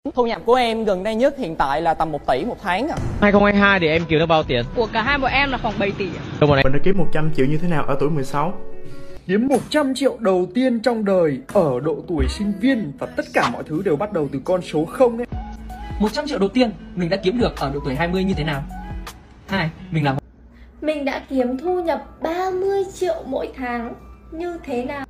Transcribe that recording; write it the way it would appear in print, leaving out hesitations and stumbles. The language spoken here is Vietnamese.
Thu nhập của em gần đây nhất hiện tại là tầm 1 tỷ một tháng à. 2022 thì em kiếm được bao tiền? Của cả hai bọn em là khoảng 7 tỷ. Mình đã kiếm 100 triệu như thế nào ở tuổi 16? Kiếm 100 triệu đầu tiên trong đời ở độ tuổi sinh viên, và tất cả mọi thứ đều bắt đầu từ con số 0 ấy. 100 triệu đầu tiên mình đã kiếm được ở độ tuổi 20 như thế nào? Mình đã kiếm thu nhập 30 triệu mỗi tháng như thế nào?